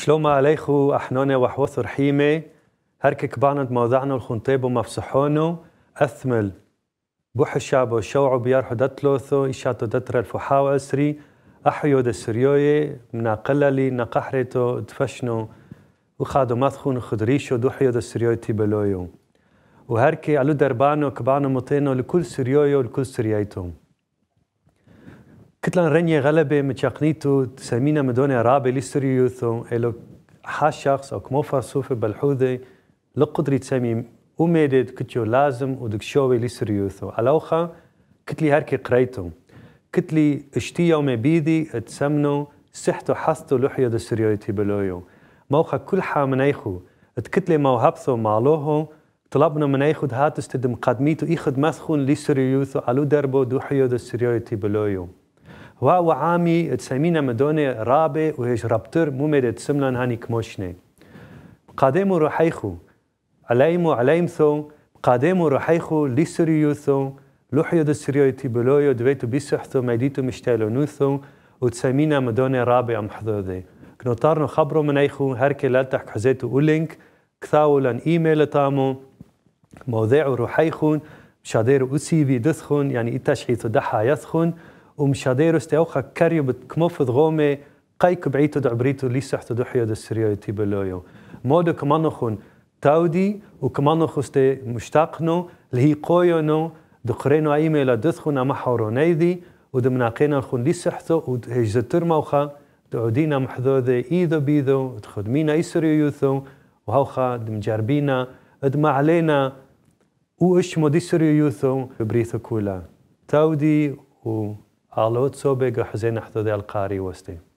شلوم عليكم أحنوني وحوث رحيمة هركك بانت موضعنا الخنطيب ومفسحونه أثمل بوح الشعب والشوع بيارحو دتلوثو إشاتو دتر الفحاو أسري أحيو دا سريوية من قللي نقحرتو دفشنو وخادو مدخون خدريشو دوحيو دا سريوية تيبلويو وهركي علو دربانو كبانو مطينو لكل سريويو ولكل سريايتو كتلان رنية غلبة متشاقنيتو تسمينا مدونة رابي لسريوثو إلو شخص أو كموفا صوفي بالحوذي لقدري تسمي وميدد كتيو لازم ودكشوي لسريوثو علوخا كتلي هركي قريتو كتلي اشتيو مبيدي تسمنو سحتو حثتو لحيو دا سريويتي بلويو موخا كل حا منيخو تكتلي موهبثو معلوهو طلبنا منيخو هات استدم قدميتو إيخد مثخون لسريوثو علو دربو دوحيو دا سريويتي بلويو هو عامي تسمينا مدونة رابع وهيش رابطر مميدة تسملان هاني كموشني قادمو روحيخو عليمثو قادمو روحيخو لسريوثو لوحيو دا سريويتي بلويو دويتو بيسحثو ميديتو مشتالو نوثو وتسمينا مدونة رابع محظوظي كنوطارنو خبرو منيخو هركي لالتحك حزيتو أولينك كثاو لان إيميل تامو موضيعو روحيخون مشاديرو أسيبي دثخون يعني إتاشحيثو دحا يثخون ومشاديرو استيوخا كاريو بتكموفذ غومي قايك بعيتو دعبريتو ليسحتو دوحيو دا سريويتي بلويو مودو كمانوخون تاودي وكمانوخو استي مشتاقنو لهي قويونو دقرينو ايميلا دثخون اما حورونيدي ودمناقينا الخون ليسحتو وهجزتر موخا دعودينا محذوذي ايذو بيذو تخدمينا اي سريويوثو وهوخا دمجاربينا ادما علينا واشمو دي سريويوثو بريثو كولا تاودي و علوت صوبك حزين حذوذي القاري وستي